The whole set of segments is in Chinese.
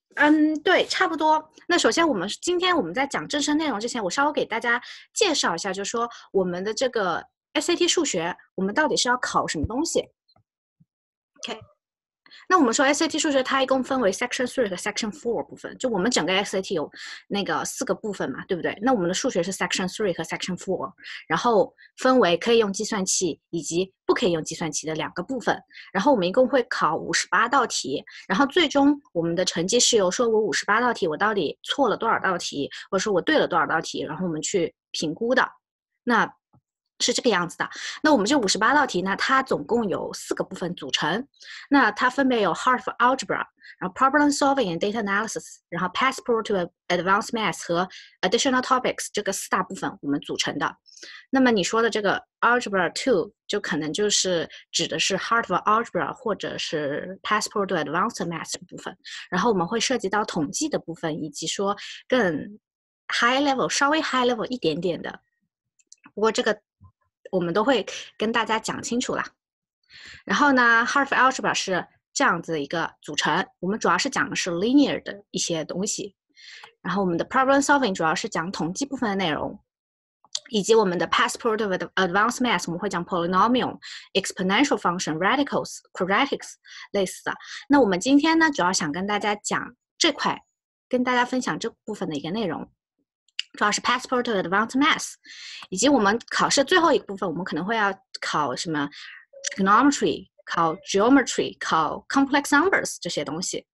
对，差不多。那首先今天我们在讲正式内容之前，我稍微给大家介绍一下，就是说我们的这个 SAT 数学，我们到底是要考什么东西？OK。那我们说 SAT 数学它一共分为 Section 3和 Section 4部分，就我们整个 SAT 有那个4个部分嘛，对不对？那我们的数学是 Section 3和 Section 4，然后分为可以用计算器以及不可以用计算器的2个部分。然后我们一共会考58道题，然后最终我们的成绩是由说我58道题我到底错了多少道题，或者说我对了多少道题，然后我们去评估的。那是这个样子的。那我们这58道题呢，它总共有4个部分组成。那它分别有 Hartford Algebra， 然后 Problem Solving and Data Analysis， 然后 Passport to Advanced Math 和 Additional Topics 这个4大部分我们组成的。那么你说的这个 Algebra 2就可能就是指的是 Hartford Algebra 或者是 Passport to Advanced Math 部分。然后我们会涉及到统计的部分，以及说更 high level 稍微 high level 一点点的。不过这个我们都会跟大家讲清楚啦。然后呢 Hartford Algebra 是这样子的一个组成，我们主要是讲的是 linear 的一些东西，然后我们的 problem solving 主要是讲统计部分的内容，以及我们的 Passport of Advanced Math 我们会讲 polynomial、exponential function、radicals、quadratics 类似的。那我们今天呢，主要想跟大家讲这块，跟大家分享这部分的一个内容。主要是 Passport to Advanced Math， 以及我们考试最后一个部分，我们可能会要考什么 trigonometry、考 geometry、考 complex numbers 这些东西。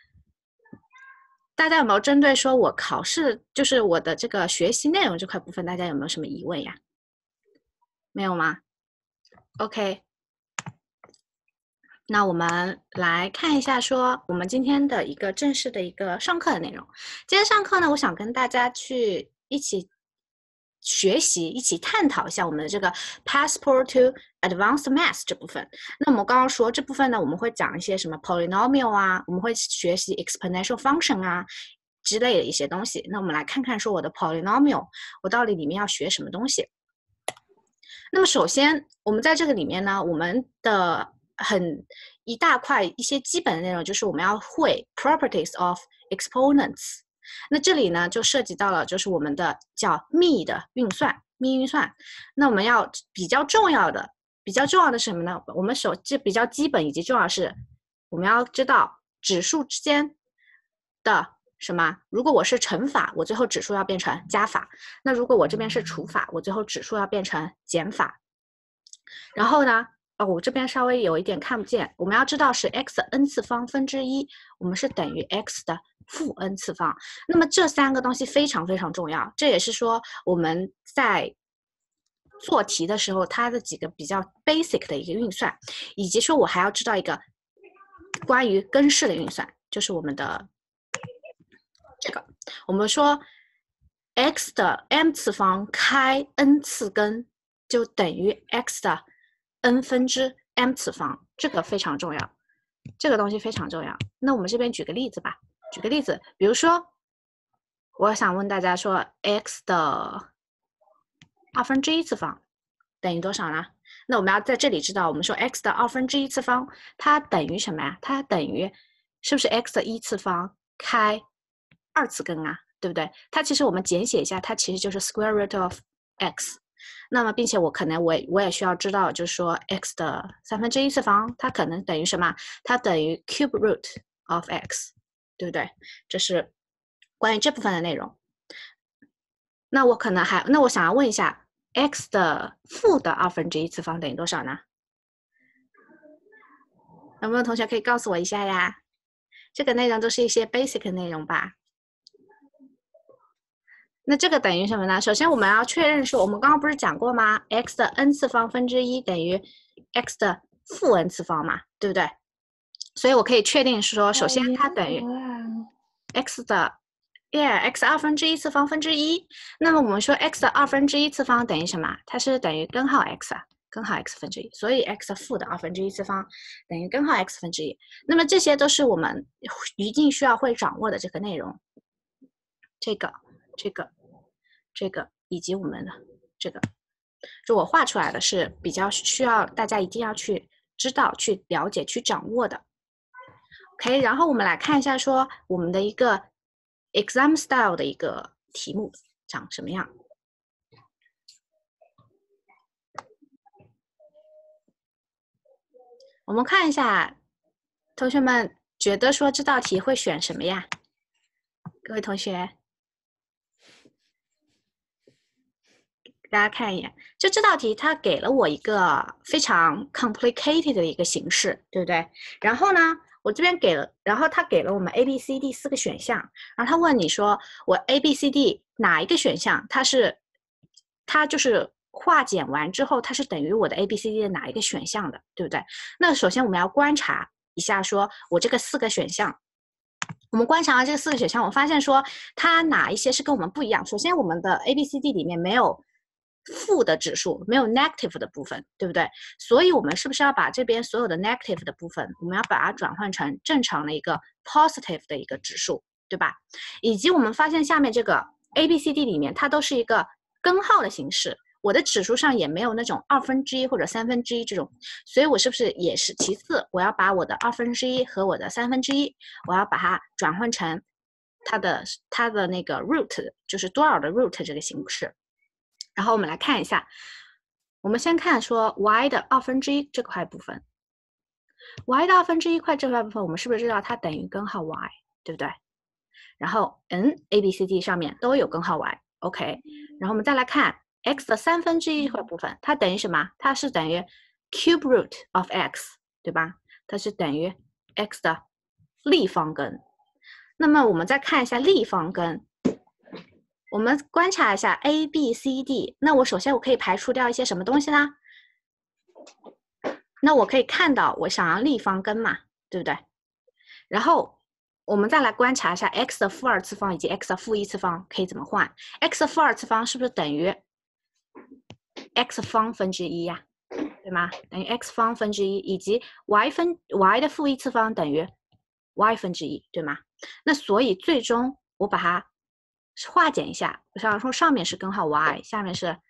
大家有没有针对说我考试就是我的这个学习内容这块部分，大家有没有什么疑问呀？没有吗 ？OK。那我们来看一下，说我们今天的一个正式的一个上课的内容。今天上课呢，我想跟大家去一起学习，一起探讨一下我们的这个 Passport to Advanced Math 这部分。那我们刚刚说这部分呢，我们会讲一些什么 polynomial 啊，我们会学习 exponential function 啊之类的一些东西。那我们来看看说我的 polynomial， 我到底里面要学什么东西。那么首先，我们在这个里面呢，我们的一大块一些基本的内容就是我们要会 properties of exponents。那这里呢就涉及到了就是我们的叫幂的运算，幂运算。那我们要比较重要的是什么呢？我们这比较基本以及重要的是，我们要知道指数之间的什么？如果我是乘法，我最后指数要变成加法；那如果我这边是除法，我最后指数要变成减法。然后呢，我这边稍微有一点看不见，我们要知道是 x 的 n 次方分之1，我们是等于 x 的负 n 次方。那么这3个东西非常非常重要，这也是说我们在做题的时候它的几个比较 basic 的一个运算，以及说我还要知道一个关于根式的运算，就是我们的这个，我们说 x 的 m 次方开 n 次根就等于 x 的 n 分之 m 次方，这个非常重要，这个东西非常重要。那我们这边举个例子吧，举个例子，比如说，我想问大家说 x 的1/2次方等于多少呢？那我们要在这里知道，我们说 x 的1/2次方，它等于什么呀？它等于是不是 x 的1次方开2次根啊？对不对？它其实我们简写一下，它其实就是 square root of x。那么，并且我可能我也需要知道，就是说 x 的1/3次方，它可能等于什么？它等于 cube root of x， 对不对？这是关于这部分的内容。那我想要问一下 ，x 的负的1/2次方等于多少呢？有没有同学可以告诉我一下呀？这个内容都是一些 basic 的内容吧？那这个等于什么呢？首先我们要确认说，我们刚刚不是讲过吗 ？x 的 n 次方分之1等于 x 的负 n 次方嘛，对不对？所以我可以确定说，首先它等于 x 的x 1/2次方分之1。那么我们说 x 的1/2次方等于什么？它是等于根号 x 啊，根号 x 分之1。所以 x 的负的1/2次方等于根号 x 分之1。那么这些都是我们一定需要会掌握的这个内容。这个以及我们的这个，就我画出来的是比较需要大家一定要去知道、去了解、去掌握的。 OK，然后我们来看一下说我们的一个 exam style 的一个题目长什么样。我们看一下，同学们觉得说这道题会选什么呀？各位同学，给大家看一眼，就这道题它给了我一个非常 complicated 的一个形式，对不对？然后呢，我这边给了，然后他给了我们 A、B、C、D 4个选项，然后他问你说，我 A、B、C、D 哪一个选项它就是化简完之后，它是等于我的 A、B、C、D 的哪一个选项的，对不对？那首先我们要观察一下，说我这个4个选项。我们观察了这4个选项，我发现说它哪一些是跟我们不一样。首先，我们的 A、B、C、D 里面没有负的指数，没有 negative 的部分，对不对？所以我们是不是要把这边所有的 negative 的部分，我们要把它转换成正常的一个 positive 的一个指数，对吧？以及我们发现下面这个 A、B、C、D 里面，它都是一个根号的形式。我的指数上也没有那种1/2或者1/3这种，所以我是不是也是其次？我要把我的1/2和我的1/3，我要把它转换成它的那个 root， 就是多少的 root 这个形式。然后我们来看一下，我们先看说 y 的1/2这块部分 ，y 的1/2块这块部分，我们是不是知道它等于根号 y， 对不对？然后 A、B、C、D 上面都有根号 y，OK。然后我们再来看 x 的1/3这块部分，它等于什么？它是等于 cube root of x， 对吧？它是等于 x 的立方根。那么我们再看一下立方根，我们观察一下 A、B、C、D。那我首先我可以排除掉一些什么东西呢？那我可以看到我想要立方根嘛，对不对？然后我们再来观察一下 x 的负2次方以及 x 的负1次方可以怎么换 ？x 的负2次方是不是等于 x 方分之一呀？对吗？等于 x 方分之一，以及 y 的负1次方等于 y 分之一，对吗？那所以最终我把它化简一下，我想说上面是根号 y， 下面是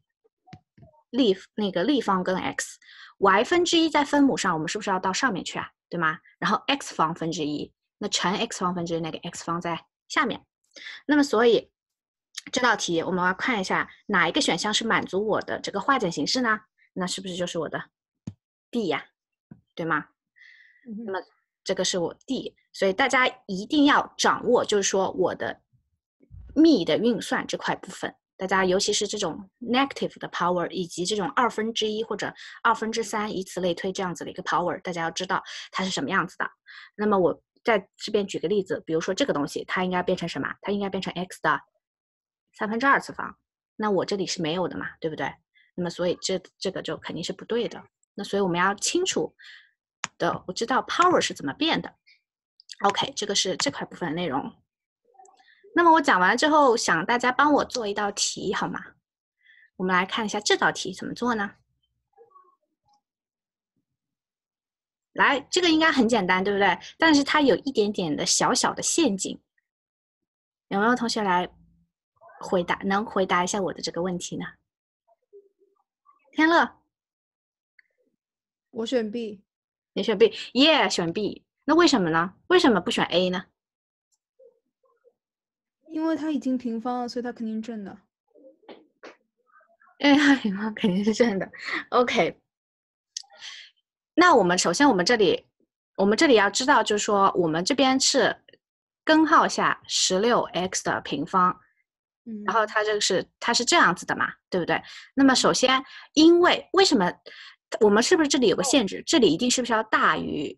立方根 x，y 分之一在分母上，我们是不是要到上面去啊？对吗？然后 x 方分之一，那乘 x 方分之一那个 x 方在下面。那么所以这道题我们要看一下哪一个选项是满足我的这个化简形式呢？那是不是就是我的 D 呀？对吗？那么这个是我 D， 所以大家一定要掌握，就是说我的幂的运算这块部分。大家尤其是这种 negative 的 power， 以及这种1/2或者3/2，以此类推这样子的一个 power， 大家要知道它是什么样子的。那么我在这边举个例子，比如说这个东西，它应该变成什么？它应该变成 x 的2/3次方。那我这里是没有的嘛，对不对？那么所以这个就肯定是不对的。那所以我们要清楚的，我知道 power 是怎么变的。OK， 这个是这块部分的内容。那么我讲完了之后，想大家帮我做一道题好吗？我们来看一下这道题怎么做呢？来，这个应该很简单，对不对？但是它有一点点的小小的陷阱。有没有同学来能回答一下我的这个问题呢？天乐， 我选 B。 你选 B， 耶，选 B。那为什么呢？为什么不选 A 呢？ 因为它已经平方了，所以它肯定正的。 因为它平方肯定是正的。OK， 那我们首先我们这里要知道，就是说我们这边是根号下16x 的平方，然后它是这样子的嘛，对不对？那么首先，为什么我们是不是这里有个限制？这里一定是不是要大于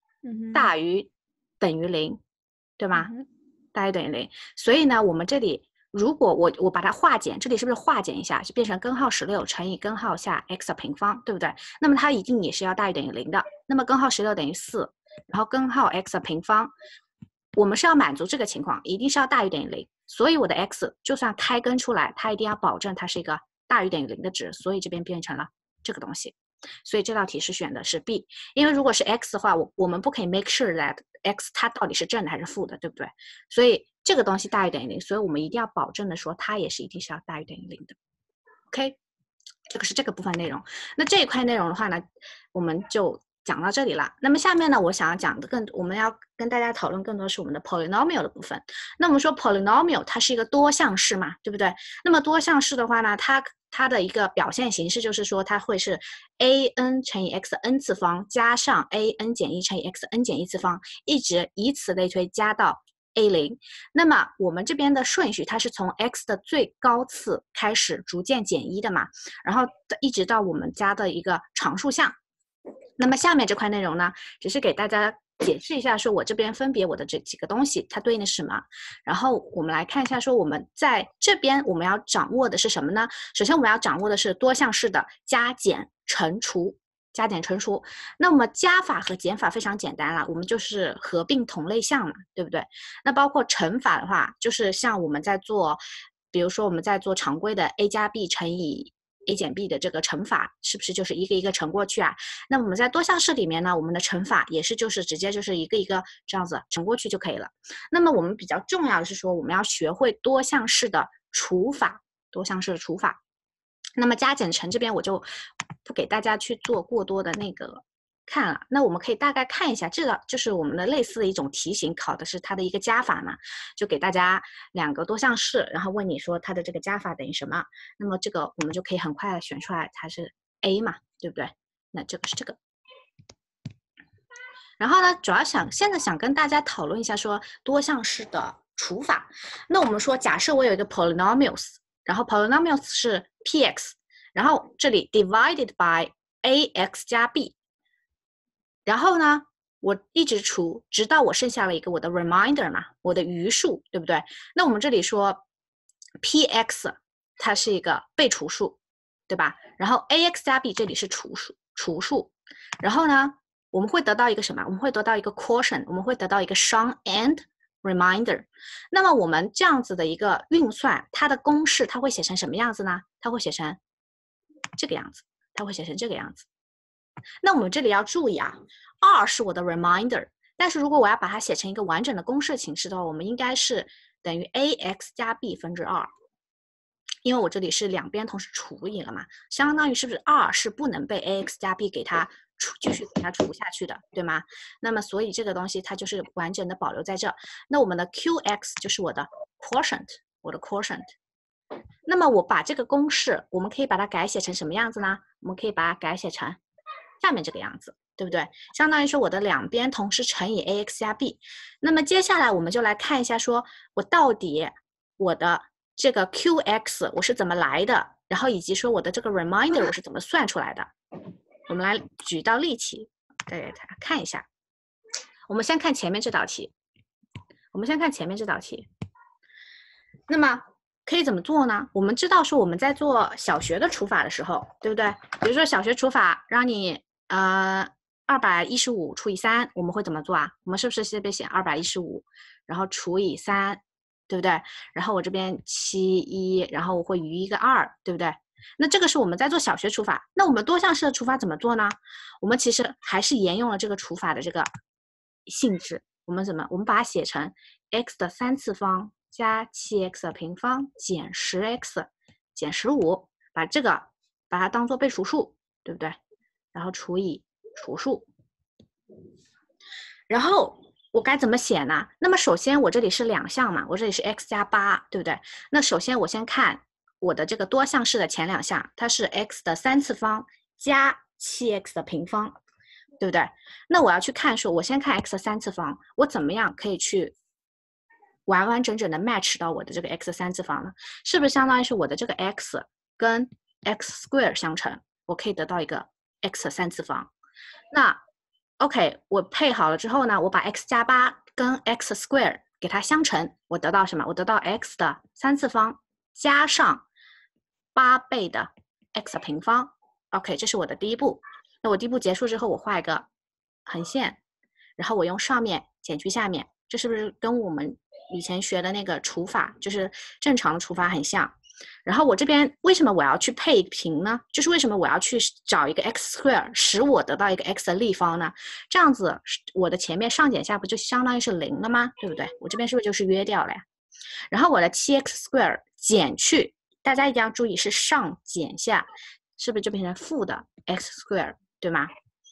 等于0，对吗？大于等于0。所以呢，我们这里如果我把它化简，这里是不是化简一下，就变成根号16乘以根号下 x 的平方，对不对？那么它一定也是要大于等于0的。那么根号16等于4，然后根号 x 的平方，我们是要满足这个情况，一定是要大于等于0。所以我的 x 就算开根出来，它一定要保证它是一个大于等于0的值，所以这边变成了这个东西。所以这道题是选的是 B， 因为如果是 x 的话，我们不可以 make sure that x 它到底是正的还是负的，对不对？所以这个东西大于等于0，所以我们一定要保证的说它也是一定是要大于等于0的。OK， 这个是这个部分内容。那这一块内容的话呢，我们就讲到这里了。那么下面呢，我想要讲的我们要跟大家讨论更多是我们的 polynomial 的部分。那我们说 polynomial 它是一个多项式嘛，对不对？那么多项式的话呢，它的一个表现形式就是说，它会是 an 乘以 x n 次方加上 an 减1乘以 x n 减1次方，一直以此类推加到 a0。那么我们这边的顺序，它是从 x 的最高次开始逐渐减1的嘛，然后一直到我们加的一个常数项。那么下面这块内容呢，只是给大家解释一下，说我这边分别我的这几个东西它对应的是什么。然后我们来看一下，说我们在这边我们要掌握的是什么呢？首先我们要掌握的是多项式的加减乘除。加减乘除，那么加法和减法非常简单了，我们就是合并同类项嘛，对不对？那包括乘法的话，就是像我们在做，比如说我们在做常规的 a 加 b 乘以 a 减 b 的这个乘法，是不是就是一个一个乘过去啊？那我们在多项式里面呢，我们的乘法也是就是直接就是一个一个这样子乘过去就可以了。那么我们比较重要的是说，我们要学会多项式的除法，多项式的除法。那么加减乘这边我就不给大家去做过多的那个看了，那我们可以大概看一下，这个就是我们的类似的一种题型，考的是它的一个加法嘛，就给大家2个多项式，然后问你说它的这个加法等于什么，那么这个我们就可以很快选出来它是 a 嘛，对不对？那这个是这个。然后呢，主要现在想跟大家讨论一下说多项式的除法。那我们说，假设我有一个 polynomials， 然后 polynomials 是 px， 然后这里 divided by ax 加 b， 然后呢，我一直除，直到我剩下了一个我的 remainder 嘛，我的余数，对不对？那我们这里说 px 它是一个被除数，对吧？然后 ax 加 b 这里是除数，然后呢，我们会得到一个什么？我们会得到一个 quotient， 我们会得到一个 sum and remainder。那么我们这样子的一个运算，它的公式它会写成什么样子呢？它会写成这个样子，它会写成这个样子。那我们这里要注意啊，2是我的 remainder， 但是如果我要把它写成一个完整的公式形式的话，我们应该是等于 ax 加 b 分之2。因为我这里是两边同时除以了嘛，相当于是不是2是不能被 ax 加 b 给它继续给它除下去的，对吗？那么所以这个东西它就是完整的保留在这。那我们的 qx 就是我的 quotient， 我的 quotient。那么我把这个公式，我们可以把它改写成什么样子呢？我们可以把它改写成下面这个样子，对不对？相当于说我的两边同时乘以 ax 加 b。那么接下来我们就来看一下，说我到底我的这个 qx 我是怎么来的，然后以及说我的这个 remainder 我是怎么算出来的。我们来举一道例题，给大家看一下。我们先看前面这道题，那么可以怎么做呢？我们知道说我们在做小学的除法的时候，对不对？比如说小学除法让你215除以3，我们会怎么做啊？我们是不是这边写215，然后除以3，对不对？然后我这边71，然后我会余一个2，对不对？那这个是我们在做小学除法。那我们多项式的除法怎么做呢？我们其实还是沿用了这个除法的这个性质。我们把它写成 x 的3次方加 7x 的平方减 10x 减15，把它当做被除数，对不对？然后除以除数。然后我该怎么写呢？那么首先我这里是两项嘛，我这里是 x 加8，对不对？那首先我先看我的这个多项式的前两项，它是 x 的3次方加 7x 的平方，对不对？那我要去看说，我先看 x 的3次方，我怎么样可以去完完整整的 match 到我的这个 x 3次方呢？是不是相当于是我的这个 x 跟 x square 相乘，我可以得到一个 x 3次方？那 OK， 我配好了之后呢，我把 x 加8跟 x square 给它相乘，我得到什么？我得到 x 的3次方加上8倍的 x 的平方。OK， 这是我的第一步。那我第一步结束之后，我画一个横线，然后我用上面减去下面，这是不是跟我们以前学的那个除法，就是正常的除法很像？然后我这边为什么我要去配平呢？就是为什么我要去找一个 x square 使我得到一个 x 的立方呢？这样子我的前面上减下不就相当于是0了吗？对不对？我这边是不是就是约掉了呀？然后我的 7x square 减去，大家一定要注意是上减下，是不是就变成负的 x square， 对吗？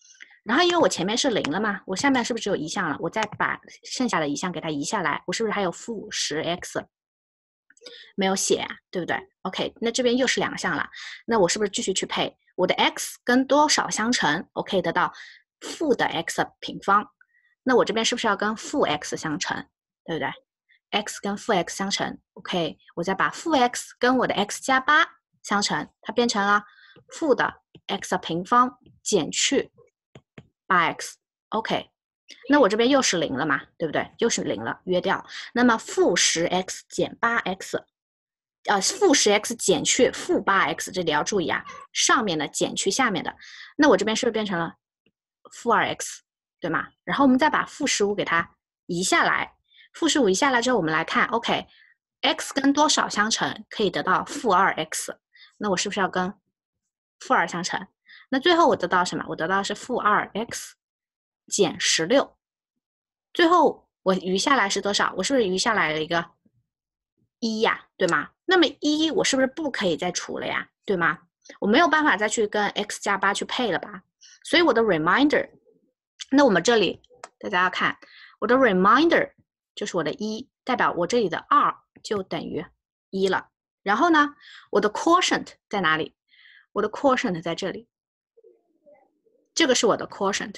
然后因为我前面是0了嘛，我下面是不是只有一项了？我再把剩下的一项给它移下来，我是不是还有负10x 没有写啊，对不对 ？OK， 那这边又是2项了，那我是不是继续去配？我的 x 跟多少相乘，我可以得到负的 x 平方。那我这边是不是要跟负 x 相乘，对不对 ？x 跟负 x 相乘 ，OK， 我再把负 x 跟我的 x 加8相乘，它变成了负的 x 平方减去8x，OK，那我这边又是0了嘛，对不对？又是0了，约掉。那么负10x 减8x，负10x 减去负8x，这里要注意啊，上面的减去下面的，那我这边是不是变成了负2x，对吗？然后我们再把负15给它移下来，负15移下来之后，我们来看 ，OK，x 跟多少相乘可以得到负2x，那我是不是要跟负2相乘？那最后我得到什么？我得到是负2x 减16，最后我余下来是多少？我是不是余下来了一个1呀，对吗？那么1我是不是不可以再除了呀，对吗？我没有办法再去跟 x 加8去配了吧？所以我的 reminder， 那我们这里大家要看我的 reminder 就是我的1，代表我这里的2就等于1了。然后呢，我的 quotient 在哪里？我的 quotient 在这里，这个是我的 quotient，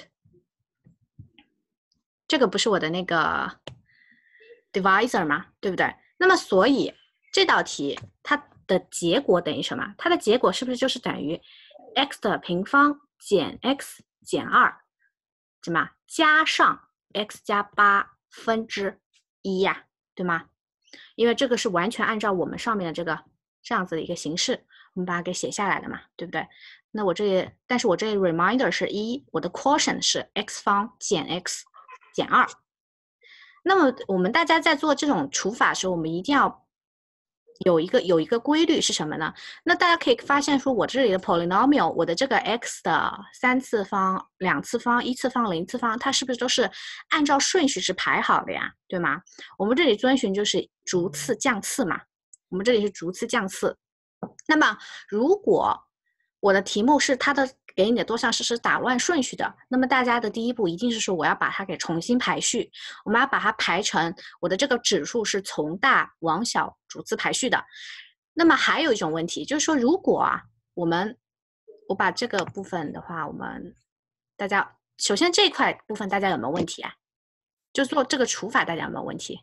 这个不是我的那个 divisor 吗？对不对？那么所以这道题它的结果等于什么？它的结果是不是就是等于 x 的平方减 x 减2，怎么加上 x 加8分之1呀，对吗？因为这个是完全按照我们上面的这样子的一个形式，我们把它给写下来了嘛，对不对？那我这里，但是我这里 reminder 是1，我的 quotient 是 x 方减 x 减2。那么我们大家在做这种除法的时候，我们一定要有一个规律是什么呢？那大家可以发现说，我这里的 polynomial， 我的这个 x 的3次方、2次方、1次方、0次方，它是不是都是按照顺序是排好的呀？对吗？我们这里遵循就是逐次降次嘛，我们这里是逐次降次。那么如果我的题目是它的给你的多项式是打乱顺序的，那么大家的第一步一定是说我要把它给重新排序，我们要把它排成我的这个指数是从大往小逐次排序的。那么还有一种问题就是说，如果啊我把这个部分的话，大家首先这一块部分大家有没有问题啊？就做这个除法大家有没有问题？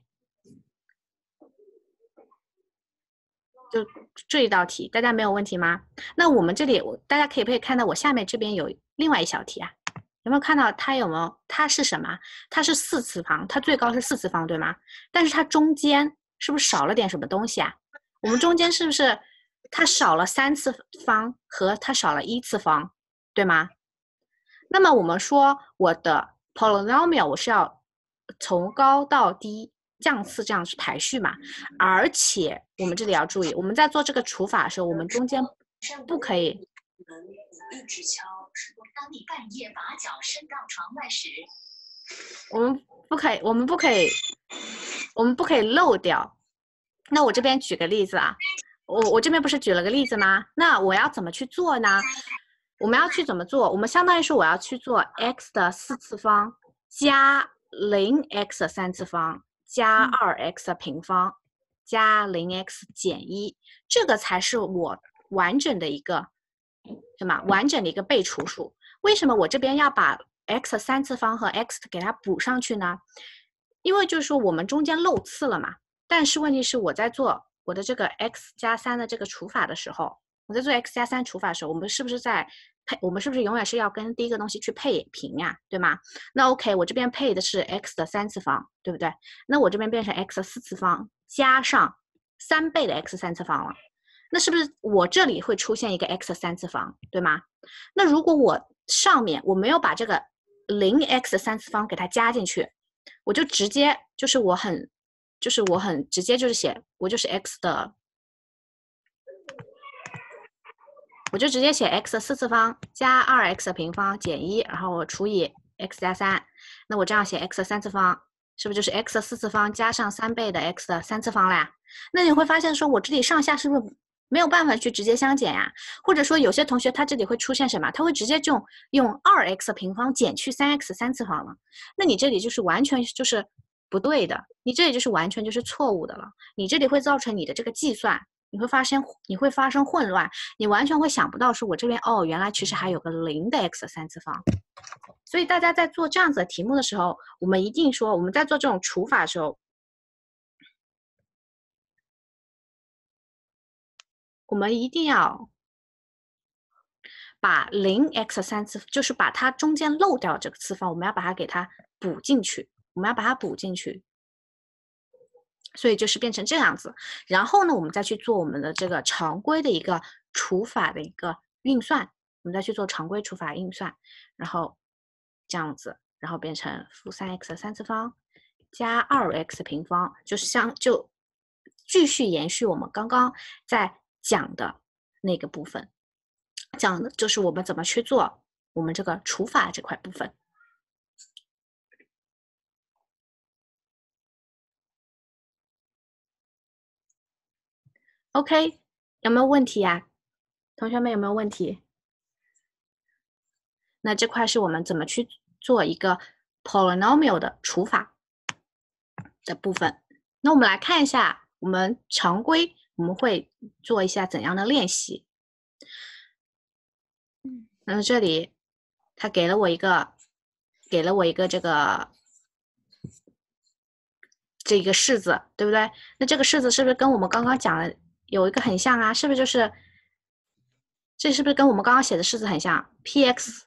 就这一道题，大家没有问题吗？那我们这里，大家可以看到我下面这边有另外一小题啊，有没有看到它有没有？它是什么？它是4次方，它最高是4次方，对吗？但是它中间是不是少了点什么东西啊？我们中间是不是它少了3次方和它少了1次方，对吗？那么我们说我的 polynomial 我是要从高到低降次这样去排序嘛，而且我们这里要注意，我们在做这个除法的时候，我们中间不可以。一直敲，当你半夜把脚伸到床外时，我们不可以漏掉。那我这边举个例子啊，我这边不是举了个例子吗？那我要怎么去做呢？我们要去怎么做？我们相当于是我要去做 x 的4次方加0x 的3次方加2x 的平方加0x 减1，这个才是我完整的一个什么？完整的一个被除数。为什么我这边要把 x 3次方和 x 给它补上去呢？因为就是说我们中间漏次了嘛。但是问题是我在做我的这个 x 加3的这个除法的时候，我在做 x 加3除法的时候，我们是不是永远是要跟第一个东西去配平呀，对吗？那 OK， 我这边配的是 x 的3次方，对不对？那我这边变成 x 的4次方加上3倍的 x 3次方了，那是不是我这里会出现一个 x 3次方，对吗？那如果我上面我没有把这个0x 3次方给它加进去，我就直接就是我很直接就是写我就是 x 的。我就直接写 x 的4次方加2x 的平方减1，然后我除以 x 加3。那我这样写 x 的3次方，是不是就是 x 的4次方加上3倍的 x 的3次方了呀？那你会发现说，我这里上下是不是没有办法去直接相减呀。或者说有些同学他这里会出现什么？他会直接就用2x 平方减去3x 三次方了。那你这里就是完全就是不对的，你这里就是完全就是错误的了。你这里会造成你的这个计算，你会发生混乱，你完全会想不到说我这边哦，原来其实还有个0的 x 三次方。所以大家在做这样子的题目的时候，我们一定说我们在做这种除法的时候，我们一定要把0x 三次，就是把它中间漏掉这个次方，我们要把它给它补进去，我们要把它补进去。所以就是变成这样子，然后呢，我们再去做我们的这个常规的一个除法的一个运算，我们再去做常规除法运算，然后这样子，然后变成负3x 的三次方加2x 平方，就继续延续我们刚刚在讲的那个部分，讲的就是我们怎么去做我们这个除法这块部分。OK，有没有问题呀？同学们有没有问题？那这块是我们怎么去做一个 polynomial 的除法的部分。那我们来看一下，我们常规我们会做一下怎样的练习。那么这里他给了我一个这个式子，对不对？那这个式子是不是跟我们刚刚讲的有一个很像啊？是不是就是这是不是跟我们刚刚写的式子很像 ？px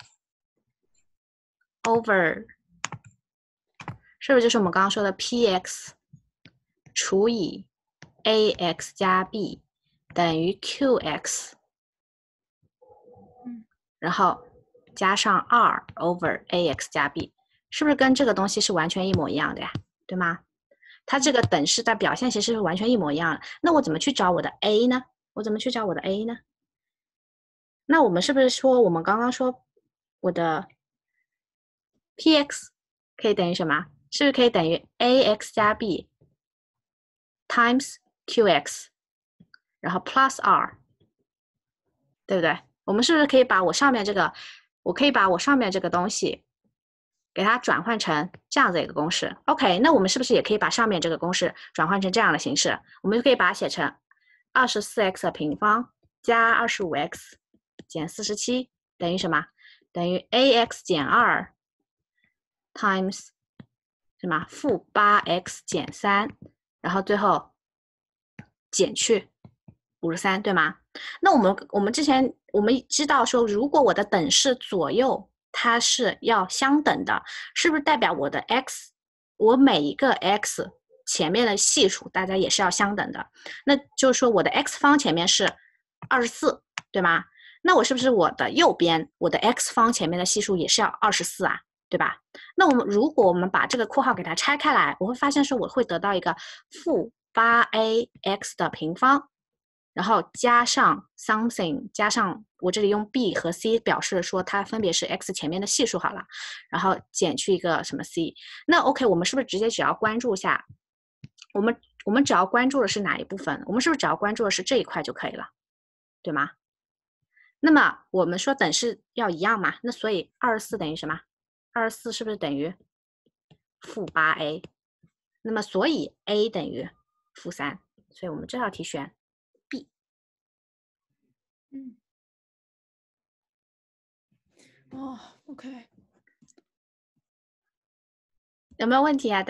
over 是不是就是我们刚刚说的 px 除以 ax 加 b 等于 qx，然后加上2 over ax 加 b， 是不是跟这个东西是完全一模一样的呀？对吗？它这个等式的表现其实是完全一模一样的。那我怎么去找我的 a 呢？我怎么去找我的 a 呢？那我们是不是说我们刚刚说我的 px 可以等于什么？是不是可以等于 ax 加 b times qx， 然后 plus r， 对不对？我们是不是可以把我上面这个，我可以把我上面这个东西给它转换成这样的一个公式 ？OK， 那我们是不是也可以把上面这个公式转换成这样的形式？我们就可以把它写成24x 的平方加25x 减47等于什么？等于 ax 减2 times 什么？负8x 减3，然后最后减去53，对吗？那我们之前我们知道说，如果我的等式左右它是要相等的，是不是代表我的 x， 我每一个 x 前面的系数大家也是要相等的？那就是说我的 x 方前面是24，对吗？那我是不是我的右边我的 x 方前面的系数也是要24啊？对吧？那如果我们把这个括号给它拆开来，我会发现说我会得到一个负8ax 的平方，然后加上 something， 加上我这里用 b 和 c 表示说它分别是 x 前面的系数好了，然后减去一个什么 c。那 OK， 我们是不是直接只要关注一下？我们只要关注的是哪一部分？我们是不是只要关注的是这一块就可以了，对吗？那么我们说等式要一样嘛，那所以24等于什么？24是不是等于负8a？那么所以 a 等于负3，所以我们这道题选 B。 哦，OK。 有没有问题啊？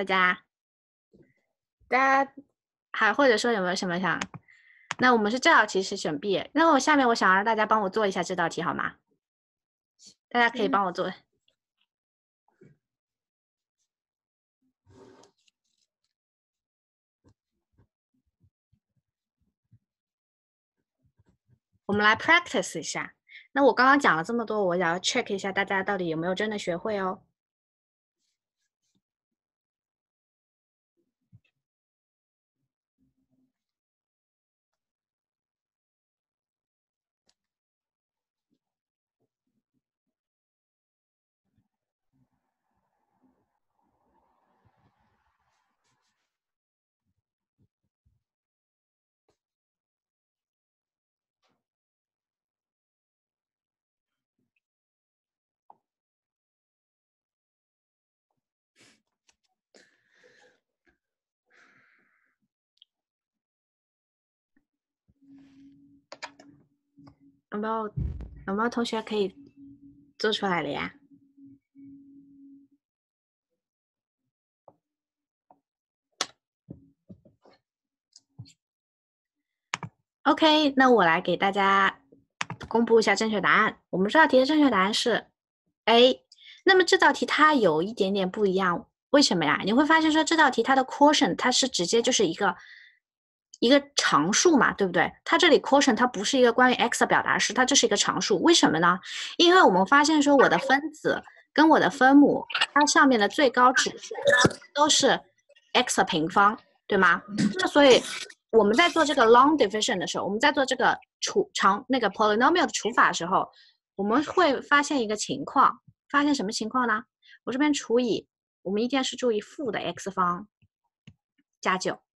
大家还或者说有没有什么想？那我们是这道题是选 B， 那我下面我想让大家帮我做一下这道题好吗？大家可以帮我做。我们来 practice 一下。那我刚刚讲了这么多，我也要 check 一下大家到底有没有真的学会哦。 有没有同学可以做出来的呀？OK，那我来给大家公布一下正确答案。我们这道题的正确答案是 A。那么这道题它有一点点不一样，为什么呀？你会发现说这道题它的 quotient 它是直接就是一个常数嘛，对不对？它这里 quotient 它不是一个关于 x 的表达式，它这是一个常数。为什么呢？因为我们发现说我的分子跟我的分母，它上面的最高指数都是 x 的平方，对吗？那所以我们在做这个 long division 的时候，我们在做这个那个 polynomial 的除法的时候，我们会发现一个情况，发现什么情况呢？我这边除以，我们一定是注意负的 x 方加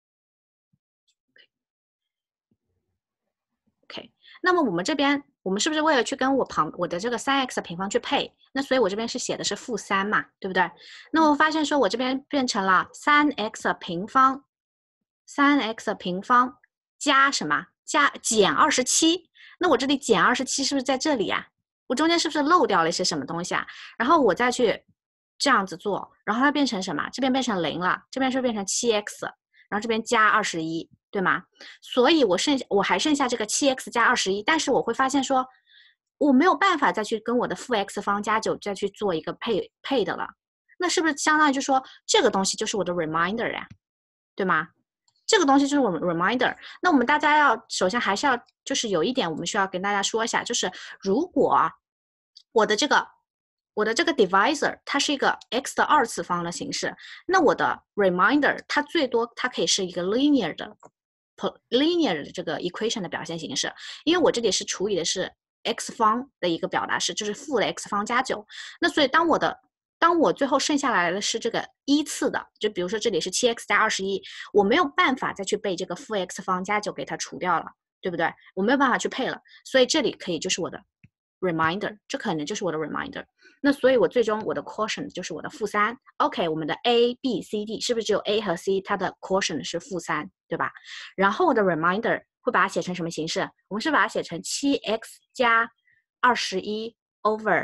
9。OK，那么我们这边，我们是不是为了去跟我的这个3x 的平方去配？那所以我这边是写的是-3嘛，对不对？那我发现说我这边变成了3x 的平方，3x 的平方加什么？减27。那我这里减27是不是在这里呀？我中间是不是漏掉了一些什么东西啊？然后我再去这样子做，然后它变成什么？这边变成0了，这边是变成7x，然后这边加21，对吗？所以我还剩下这个7x 加21，但是我会发现说，我没有办法再去跟我的负 x 方加9再去做一个配的了。那是不是相当于就说这个东西就是我的 reminder 呀，对吗？这个东西就是我们 reminder。那我们大家首先还是要就是有一点我们需要跟大家说一下，就是如果我的这个 divisor 它是一个 x 的2次方的形式，那我的 reminder 它最多它可以是一个 linear 的这个 equation 的表现形式，因为我这里是除以的是 x 方的一个表达式，就是负的 x 方加9。那所以当我最后剩下来的是这个1次的，就比如说这里是7x 加21，我没有办法再去被这个负 x 方加9给它除掉了，对不对？我没有办法去配了，所以这里可以就是我的 reminder， 这可能就是我的 reminder。那所以我最终我的 quotient 就是我的-3。OK， 我们的 A、B、C、D 是不是只有 A 和 C 它的 quotient 是-3，对吧？然后我的 reminder 会把它写成什么形式？我们是把它写成7x 加21 over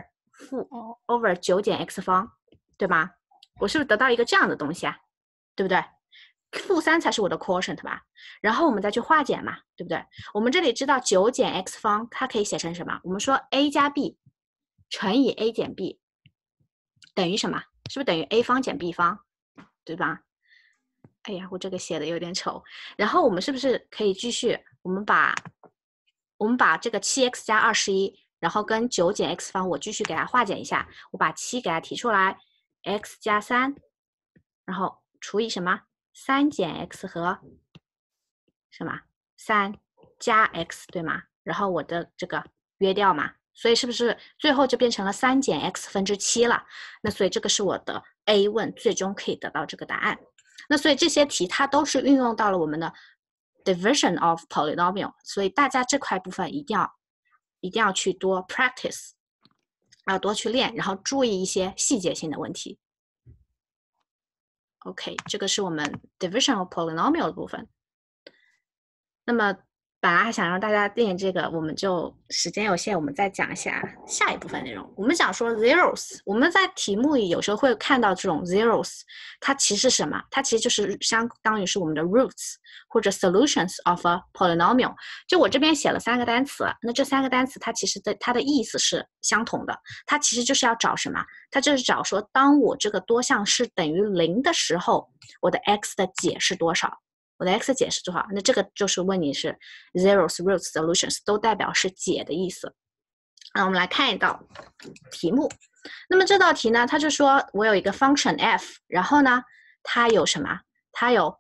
9减 x 方，对吧？我是不是得到一个这样的东西啊？对不对？-3才是我的 quotient 吧？然后我们再去化简嘛，对不对？我们这里知道9减 x 方，它可以写成什么？我们说 a 加 b 乘以 a 减 b 等于什么？是不是等于 a 方减 b 方？对吧？哎呀，我这个写的有点丑。然后我们是不是可以继续？我们把这个7x 加21，然后跟9减 x 方，我继续给它化简一下。我把7给它提出来 ，x 加3，然后除以什么？3减 x 和什么？3加 x，对吗？然后我的这个约掉嘛，所以是不是最后就变成了3减 x 分之7了？那所以这个是我的 A 问，最终可以得到这个答案。那所以这些题它都是运用到了我们的 division of polynomial， 所以大家这块部分一定要去多 practice， 要多去练，然后注意一些细节性的问题。OK， 这个是我们 division of polynomial 的部分。那么本来还想让大家练这个，我们就时间有限，我们再讲一下下一部分内容。我们讲说 zeros， 我们在题目里有时候会看到这种 zeros， 它其实是什么？它其实就是相当于是我们的 roots 或者 solutions of a polynomial。就我这边写了3个单词，那这3个单词它其实它的意思是相同的，它其实就是要找什么？它就是找说，当我这个多项是等于0的时候，我的 x 的解是多少？我的 x 解是多少？那这个就是问你是 zeros, roots, solutions 都代表是解的意思。那我们来看一道题目。那么这道题呢，它就说我有一个 function f， 然后呢，它有什么？它有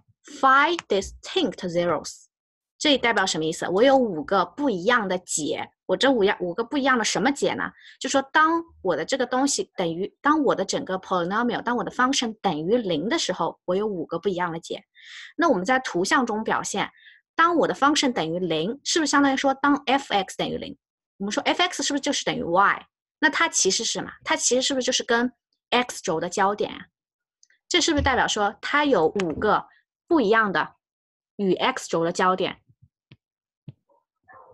5 distinct zeros。这代表什么意思？我有5个不一样的解。我这5个不一样的什么解呢？就说当我的这个东西等于，当我的整个 polynomial， 当我的 function 等于0的时候，我有5个不一样的解。那我们在图像中表现，当我的 function 等于0，是不是相当于说当 f(x) 等于0？我们说 f(x) 是不是就是等于 y？ 那它其实是什么？它其实是不是就是跟 x 轴的交点啊？这是不是代表说它有5个不一样的与 x 轴的交点？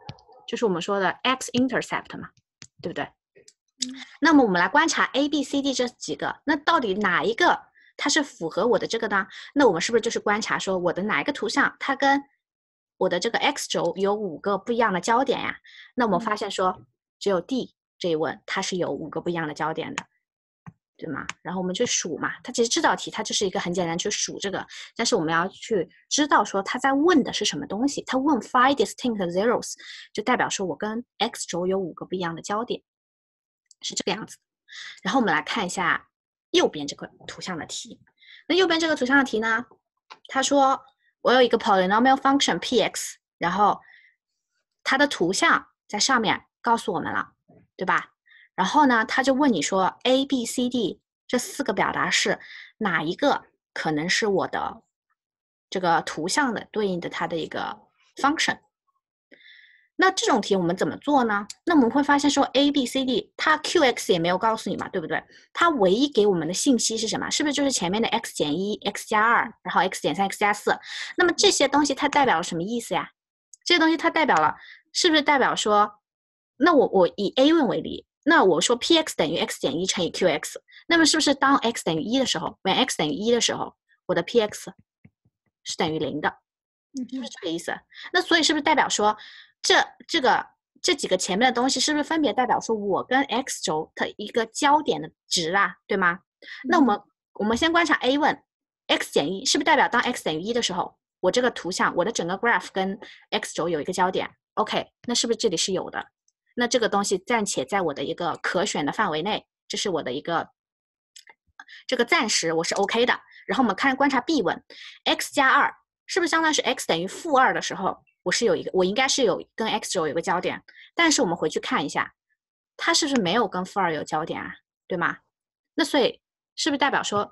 就是我们说的 x-intercept 嘛，对不对？那么我们来观察 A、B、C、D 这几个，那到底哪一个它是符合我的这个呢？那我们是不是就是观察说我的哪一个图像它跟我的这个 x 轴有5个不一样的焦点呀？那我们发现说只有 D 这一问它是有5个不一样的焦点的，对吗？然后我们去数嘛，它其实这道题它就是一个很简单去数这个，但是我们要去知道说它在问的是什么东西。它问 five distinct zeros 就代表说我跟 x 轴有5个不一样的焦点，是这个样子。然后我们来看一下右边这个图像的题。那右边这个图像的题呢，他说我有一个 polynomial function p(x), 然后它的图像在上面告诉我们了，对吧？然后呢，他就问你说 a、b、c、d 这4个表达式哪一个可能是我的这个图像的对应的它的一个 function。那这种题我们怎么做呢？那我们会发现说 a、b、c、d 它 q(x) 也没有告诉你嘛，对不对？它唯一给我们的信息是什么？是不是就是前面的 x-1、x+2，然后 x-3、x+4？那么这些东西它代表了什么意思呀？这些东西它代表了，是不是代表说，那我以 A 问为例，那我说 p(x) 等于 x-1乘以 q(x)，那么是不是当 x 等于1的时候 ，when x 等于1的时候，我的 p(x) 是等于0的？是不是这个意思？那所以是不是代表说，这几个前面的东西是不是分别代表说我跟 x 轴的一个焦点的值啊，对吗？那我们先观察 A 问 x 减1是不是代表当 x 等于1的时候，我这个图像我的整个 graph 跟 x 轴有一个焦点 ？OK， 那是不是这里是有的？那这个东西暂且在我的一个可选的范围内，这是我的一个这个暂时我是 OK 的。然后我们观察 B 问 x+2。是不是相当于是 x 等于-2的时候，我应该是有跟 x 轴有个焦点，但是我们回去看一下，它是不是没有跟-2有焦点啊？对吗？那所以是不是代表说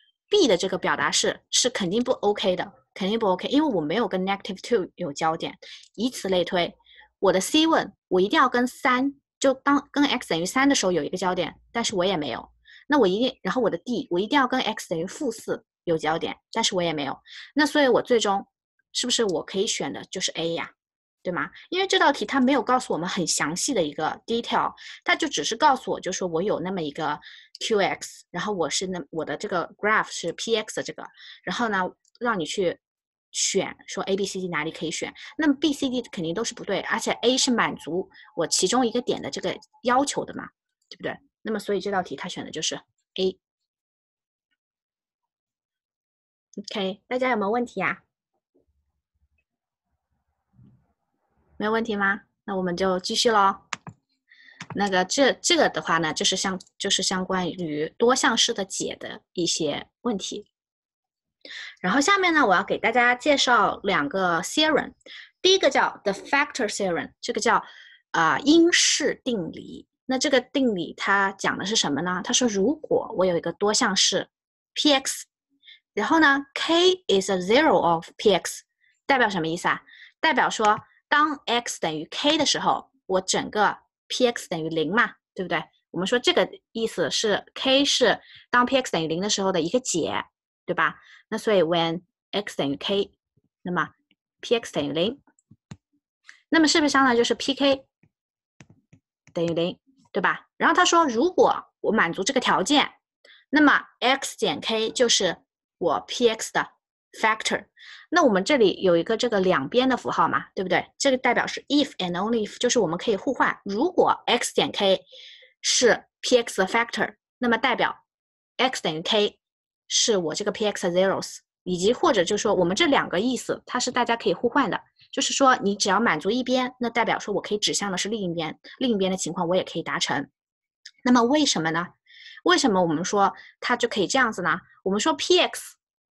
B 的这个表达式是肯定不 OK 的，肯定不 OK， 因为我没有跟 -2 有焦点，以此类推，我的 C 问我一定要跟3，就当跟 x 等于3的时候有一个焦点，但是我也没有，那我一定，然后我的 D 我一定要跟 x 等于-4有焦点，但是我也没有，那所以我最终是不是我可以选的就是 A 呀？对吗？因为这道题它没有告诉我们很详细的一个 detail， 它就只是告诉我，就说我有那么一个 qx， 然后我的这个 graph 是 px 的这个，然后呢让你去选说 A、B、C、D 哪里可以选，那么 B、C、D 肯定都是不对，而且 A 是满足我其中一个点的这个要求的嘛，对不对？那么所以这道题它选的就是 A。OK， 大家有没有问题啊？没有问题吗？那我们就继续喽。那个这个的话呢，就是相关于多项式的解的一些问题。然后下面呢，我要给大家介绍2个 theorem。第一个叫 the factor theorem， 这个叫因式定理。那这个定理它讲的是什么呢？它说如果我有一个多项式 px。然后呢 ，k is a zero of px， 代表什么意思啊？代表说，当 x 等于 k 的时候，我整个 px 等于0嘛，对不对？我们说这个意思是 k 是当 px 等于0的时候的一个解，对吧？那所以 when x 等于 k， 那么 px 等于0，那么是不是相当于就是 pk 等于0，对吧？然后他说，如果我满足这个条件，那么 x 减 k 就是我 px 的 factor， 那我们这里有一个这个两边的符号嘛，对不对？这个代表是 if and only if， 就是我们可以互换。如果 x 减 k 是 px 的 factor， 那么代表 x 等于 k 是我这个 px 的 zeros， 以及或者就是说我们这2个意思，它是大家可以互换的。就是说你只要满足一边，那代表说我可以指向的是另一边，另一边的情况我也可以达成。那么为什么呢？为什么我们说它就可以这样子呢？我们说 px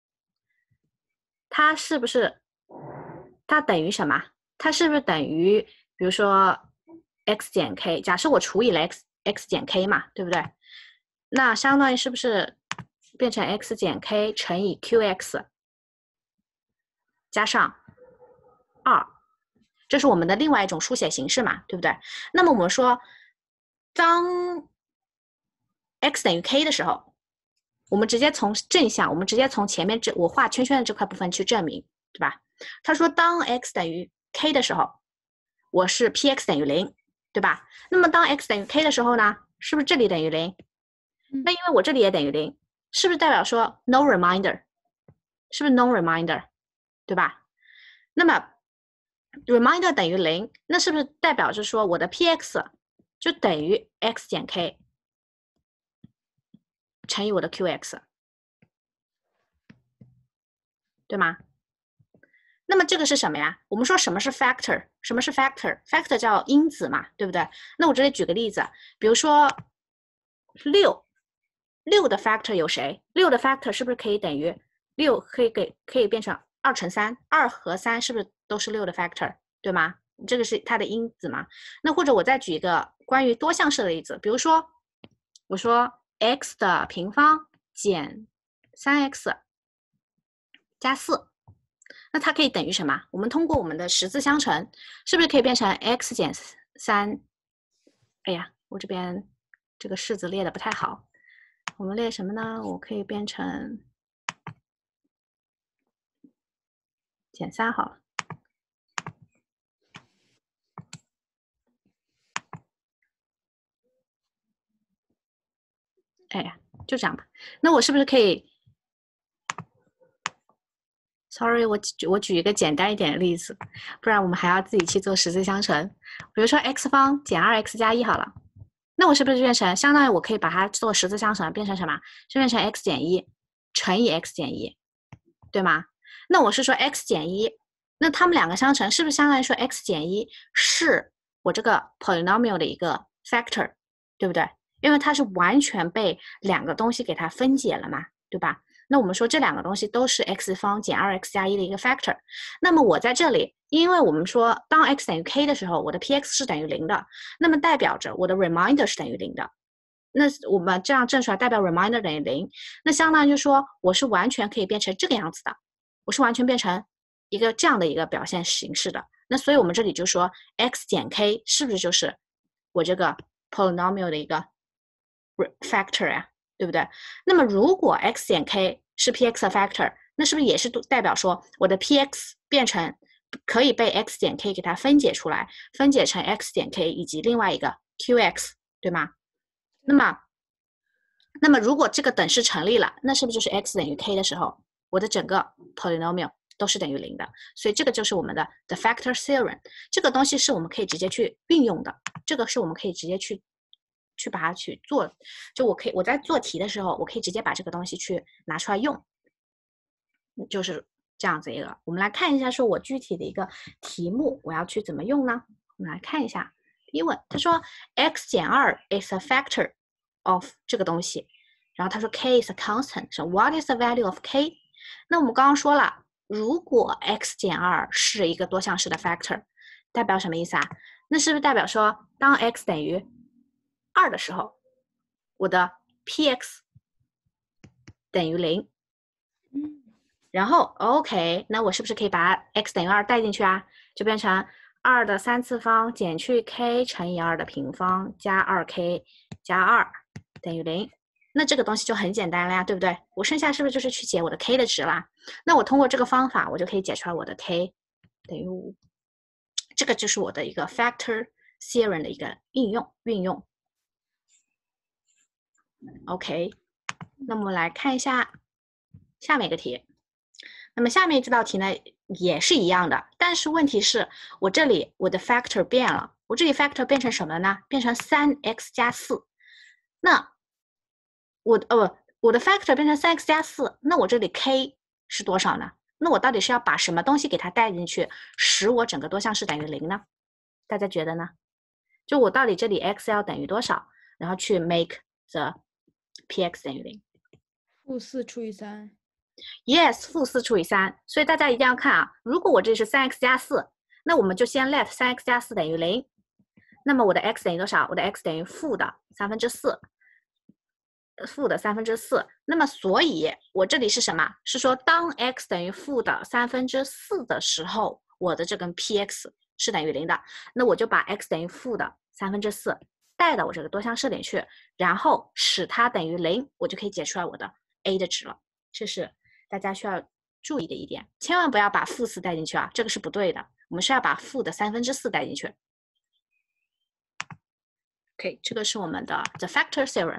它是不是它等于什么？它是不是等于比如说 x 减 k？ 假设我除以了 x 减 k 嘛，对不对？那相当于是不是变成 x 减 k 乘以 qx 加上2？这是我们的另外一种书写形式嘛，对不对？那么我们说，当 x 等于 k 的时候，我们直接从正向，我们直接从前面我画圈圈的这块部分去证明，对吧？他说，当 x 等于 k 的时候， 我是 Px 等于0，对吧？那么当 x 等于 k 的时候呢，是不是这里等于0？那因为我这里也等于0，是不是代表说 no reminder？ 是不是 no reminder？ 对吧？那么 reminder 等于0，那是不是代表着说我的 Px 就等于 x 减 k 乘以我的 Qx， 对吗？那么这个是什么呀？我们说什么是 factor？ 什么是 factor？factor 叫因子嘛，对不对？那我这里举个例子，比如说6的 factor 有谁？6的 factor 是不是可以等于6可以变成2乘3，2和3是不是都是6的 factor， 对吗？这个是它的因子嘛？那或者我再举一个关于多项式的例子，比如说我说 x 的平方减3x 加4。那它可以等于什么？我们通过我们的十字相乘，是不是可以变成 x 减3？哎呀，我这边这个式子列的不太好，我们列什么呢？我可以变成减3好了。哎呀，就这样吧。那我是不是可以 ？Sorry，我举一个简单一点的例子，不然我们还要自己去做十字相乘。比如说 x 方减2x 加1好了，那我是不是就变成相当于我可以把它做十字相乘，变成什么？就变成 x 减1乘以 x 减1，对吗？那我是说 x 减1，那它们两个相乘是不是相当于说 x 减1是我这个 polynomial 的一个 factor， 对不对？因为它是完全被两个东西给它分解了嘛，对吧？那我们说这两个东西都是 x 方减2x 加1的一个 factor。那么我在这里，因为我们说当 x 等于 k 的时候，我的 Px 是等于0的，那么代表着我的 reminder 是等于0的。那我们这样证出来，代表 reminder 等于0，那相当于说我是完全可以变成这个样子的，我是完全变成一个这样的一个表现形式的。那所以我们这里就说 x 减 k 是不是就是我这个 polynomial 的一个 factor 呀，对不对？那么如果 x 减 k 是 Px 的 factor， 那是不是也是代表说我的 Px 变成可以被 x 减 k 给它分解出来，分解成 x 减 k 以及另外一个 Qx， 对吗？那么如果这个等式成立了，那是不是就是 x 等于 k 的时候，我的整个 polynomial 都是等于0的？所以这个就是我们的 the factor theorem。这个东西是我们可以直接去运用的，这个是我们可以直接去把它去做。就我在做题的时候，我可以直接把这个东西去拿出来用，就是这样子一个。我们来看一下，说我具体的一个题目我要去怎么用呢？我们来看一下。第一问，他说 x 减2 is a factor of 这个东西，然后他说 k is a constant， so what is the value of k？ 那我们刚刚说了，如果 x 减2是一个多项式的 factor， 代表什么意思啊？那是不是代表说，当 x 等于2的时候，我的 Px 等于0？然后 OK， 那我是不是可以把 x 等于2带进去啊？就变成2的3次方减去 k 乘以2的平方加 2k 加2等于0。那这个东西就很简单了呀，对不对？我剩下是不是就是去解我的 k 的值啦？那我通过这个方法，我就可以解出来我的 k 等于5。这个就是我的一个 factor theorem 的一个运用。OK， 那么我们来看一下下面一个题。那么下面这道题呢也是一样的，但是问题是我这里我的 factor 变了，我这里 factor 变成什么呢？变成 3x 加4。那我的 factor 变成 3x 加4，那我这里 k 是多少呢？那我到底是要把什么东西给它带进去，使我整个多项式等于0呢？大家觉得呢？就我到底这里 x 要等于多少，然后去 make the Px 等于0。 负4除以3。 Yes， 负4除以3。所以大家一定要看啊，如果我这是 3x 加4，那我们就先 let 3x 加4等于0。那么我的 x 等于多少？我的 x 等于负的4/3。负的4/3。那么所以我这里是什么？是说当 x 等于负的4/3的时候，我的这根 Px 是等于0的。那我就把 x 等于负的4/3带到我这个多项式里去，然后使它等于0，我就可以解出来我的 a 的值了。这是大家需要注意的一点，千万不要把负4带进去啊，这个是不对的。 我们是要把负的4/3带进去。OK， 这个是我们的 the factor theorem。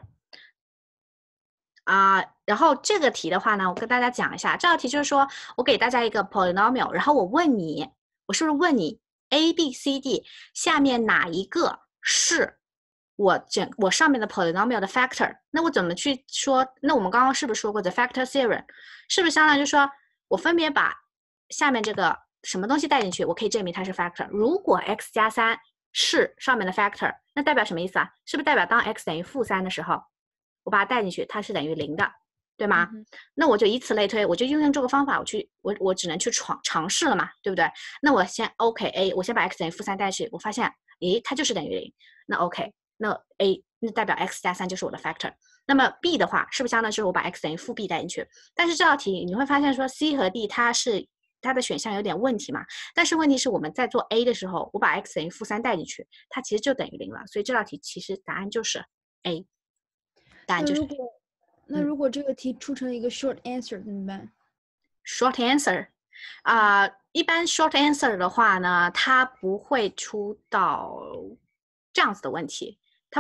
然后这个题的话呢，我跟大家讲一下，这道题就是说我给大家一个 polynomial， 然后我问你，我是不是问你 A、B、C、D 下面哪一个是我上面的 polynomial 的 factor？ 那我怎么去说？那我们刚刚是不是说过 the factor theorem？ 是不是相当于就是说我分别把下面这个什么东西带进去，我可以证明它是 factor。如果 x 加3是上面的 factor， 那代表什么意思啊？是不是代表当 x 等于-3的时候，我把它带进去，它是等于0的，对吗？那我就以此类推，我就运用这个方法，我只能去尝试了嘛，对不对？那我先 OK A， 我先把 x 等于-3带进去，我发现，诶，它就是等于0。那 OK， 那 A 那代表 x 加3就是我的 factor。那么 B 的话，是不是相当于是我把 x 等于-B 带进去？但是这道题你会发现说 C 和 D 它的选项有点问题嘛，但是问题是我们在做 A 的时候，我把 x 等于-3带进去，它其实就等于0了，所以这道题其实答案就是 A。答案就是 A。 那如果这个题出成一个 short answer 怎么办？ short answer 一般 short answer 的话呢，它不会出到这样子的问题，它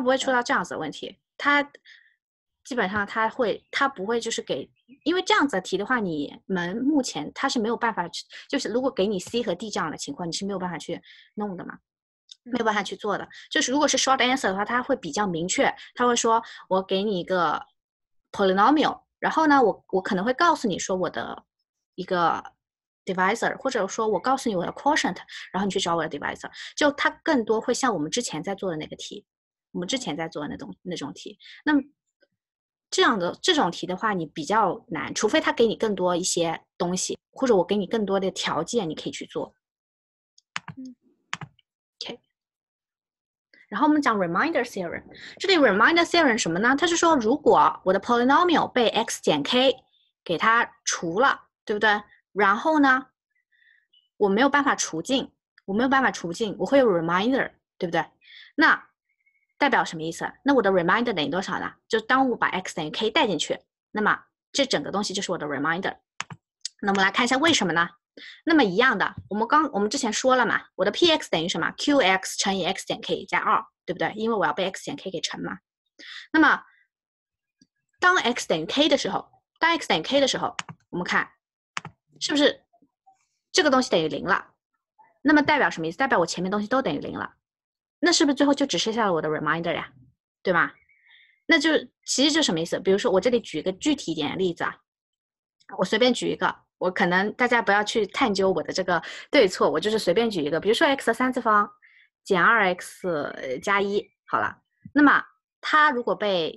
基本上它不会就是给，因为这样子的题的话，你们目前它是没有办法去，就是如果给你 C 和 D 这样的情况，你是没有办法去弄的嘛。没有办法去做的，就是如果是 short answer 的话，它会比较明确，它会说我给你一个 polynomial， 然后呢，我可能会告诉你说我的一个 divisor， 或者说我告诉你我的 quotient， 然后你去找我的 divisor， 就它更多会像我们之前在做的那个题，我们之前在做的那种题，那么这种题的话，你比较难，除非他给你更多一些东西，或者我给你更多的条件，你可以去做。OK。然后我们讲 reminder theorem， 这里 reminder theorem 什么呢？它是说，如果我的 polynomial 被 x 减 k 给它除了，对不对？然后呢，我没有办法除尽，我会有 reminder， 对不对？那代表什么意思？那我的 reminder 等于多少呢？就当我把 x 等于 k 带进去，那么这整个东西就是我的 reminder。那我们来看一下为什么呢？那么一样的，我们之前说了嘛，我的 Px 等于什么 ？Qx 乘以 x 减 k 加2，对不对？因为我要被 x 减 k 给乘嘛。那么当 x 等于 k 的时候，我们看是不是这个东西等于0了？那么代表什么意思？代表我前面东西都等于0了。那是不是最后就只剩下了我的 reminder 呀？对吗？那就其实就什么意思？比如说我这里举一个具体一点的例子啊，我随便举一个。我可能大家不要去探究我的这个对错，我就是随便举一个，比如说 x 的3次方减 2x 加1，好了，那么它如果被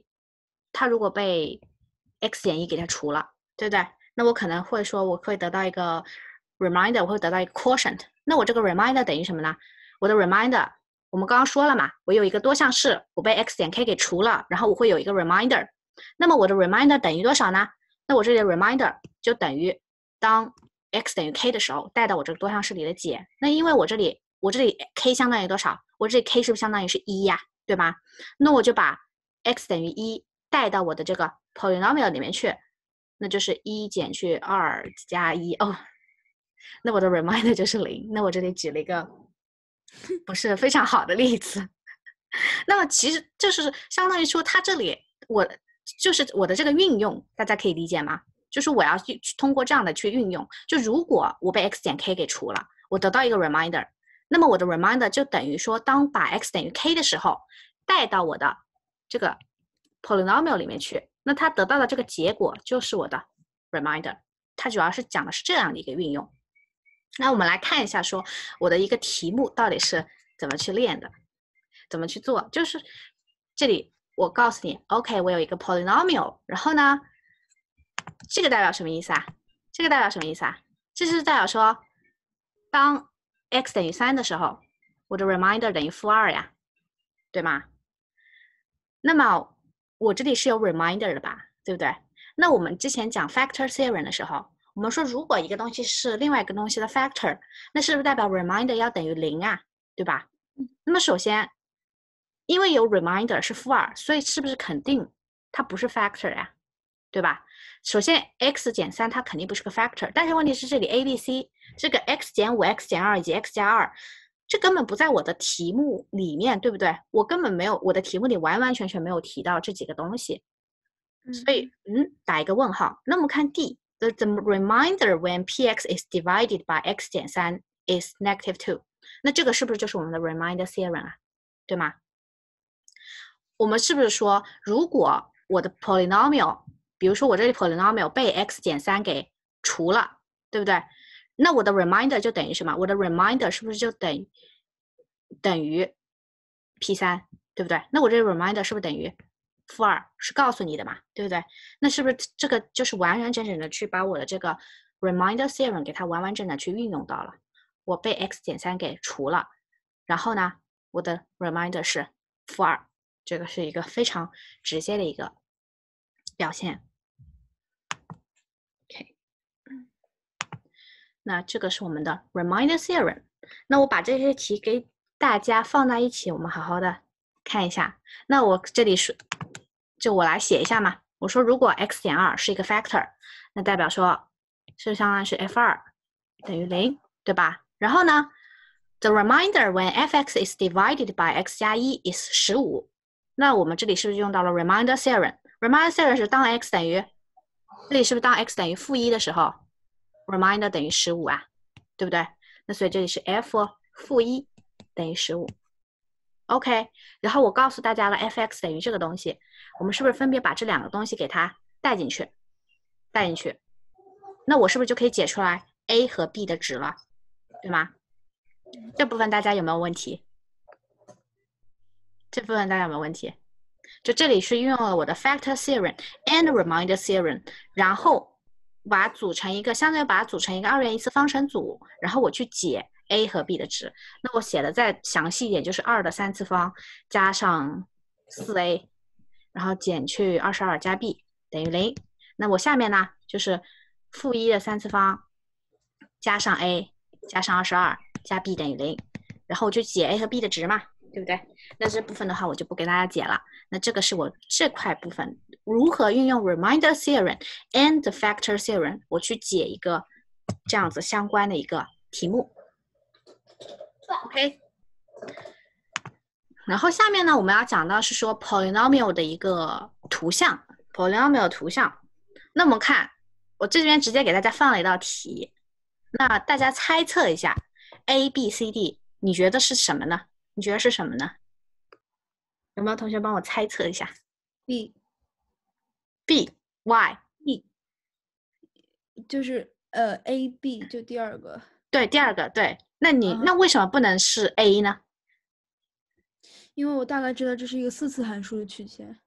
x 减1给它除了，对不对？那我可能会说我会得到一个 reminder， 我会得到一个 quotient。那我这个 reminder 等于什么呢？我的 reminder 我们刚刚说了嘛，我有一个多项式，我被 x 减 k 给除了，然后我会有一个 reminder。那么我的 reminder 等于多少呢？那我这里的 reminder 就等于当 x 等于 k 的时候带到我这个多项式里的解。那因为我这里 k 相当于多少？我这里 k 是不是相当于是1呀？对吧？那我就把 x 等于1带到我的这个 polynomial 里面去，那就是1减去2加1哦。那我的 reminder 就是0。那我这里举了一个不是非常好的例子。那么其实就是相当于说，它这里就是我的这个运用，大家可以理解吗？就是我要去通过这样的去运用，就如果我被 x 减 k 给除了，我得到一个 reminder， 那么我的 reminder 就等于说，当把 x 等于 k 的时候，带到我的这个 polynomial 里面去，那它得到的这个结果就是我的 reminder。它主要是讲的是这样的一个运用。那我们来看一下，说我的一个题目到底是怎么去练的，怎么去做。就是这里我告诉你 ，OK， 我有一个 polynomial， 然后呢，这个代表什么意思啊？这个代表什么意思啊？这是代表说，当 x 等于3的时候，我的 reminder 等于-2呀，对吗？那么我这里是有 reminder 的吧，对不对？那我们之前讲 factor theorem 的时候，我们说如果一个东西是另外一个东西的 factor， 那是不是代表 reminder 要等于0啊？对吧？那么首先，因为有 reminder 是-2，所以是不是肯定它不是 factor 呀？ 对吧？首先 x 减3它肯定不是个 factor， 但是问题是这里 a b c 这个 x 减5 x 减2以及 x 加2，这根本不在我的题目里面，对不对？我根本没有，我的题目里完完全全没有提到这几个东西，所以打一个问号。那么看 D，the remainder when px is divided by x 减3 is -2， 那这个是不是就是我们的 remainder theorem 啊？对吗？我们是不是说，如果我的 polynomial， 比如说我这里 polynomial 被 x 减3给除了，对不对？那我的 remainder 就等于什么？我的 remainder 是不是就等于 P3， 对不对？那我这个 remainder 是不是等于-2？是告诉你的嘛，对不对？那是不是这个就是完完整整的去把我的这个 remainder theorem 给它完完整的去运用到了？我被 x 减3给除了，然后呢，我的 remainder 是-2，这个是一个非常直接的一个表现。OK， 那这个是我们的 remainder theorem。那我把这些题给大家放在一起，我们好好的看一下。那我这里是，就我来写一下嘛。我说如果 x 减2是一个 factor， 那代表说是相当于是 f2 等于0，对吧？然后呢 ，the remainder when f(x) is divided by x 加1 is 15。那我们这里是不是用到了 remainder theorem？remainder theorem 是当 x 等于，这里是不是当 x 等于-1的时候 ，remainder 等于15啊，对不对？那所以这里是 f(-1) 等于15。OK， 然后我告诉大家了 f(x) 等于这个东西，我们是不是分别把这两个东西给它带进去？那我是不是就可以解出来 a 和 b 的值了，对吗？这部分大家有没有问题？就这里是运用了我的 factor theorem and remainder theorem， 然后把它组成一个，相当于把它组成一个二元一次方程组，然后我去解 a 和 b 的值。那我写的再详细一点，就是2的3次方加上4a， 然后减去22加 b 等于0。那我下面呢，就是-1的3次方加上 a 加上22加 b 等于0，然后我就解 a 和 b 的值嘛，对不对？那这部分的话我就不给大家解了。那这个是我这块部分如何运用 remainder theorem and factor theorem， 我去解一个这样子相关的一个题目。OK， 然后下面呢，我们要讲到是说 polynomial 的一个图像 ，polynomial 图像。那我们看，我这边直接给大家放了一道题，那大家猜测一下 A、B、C、D， 你觉得是什么呢？有没有同学帮我猜测一下 B ？Why？ B 就是 A B 就第二个。 对，第二个对。那为什么不能是 A 呢？ 因为我大概知道这是一个4次函数的曲线。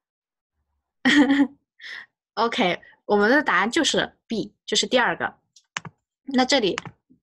OK， 我们的答案就是 B， 就是第二个。那这里，